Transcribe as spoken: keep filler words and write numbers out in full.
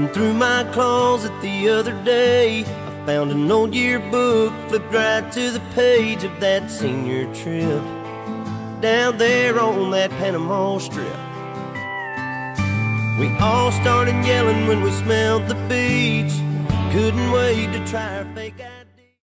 Digging through my closet the other day, I found an old yearbook, flipped right to the page of that senior trip down there on that Panama Strip. We all started yelling when we smelled the beach, couldn't wait to try our fake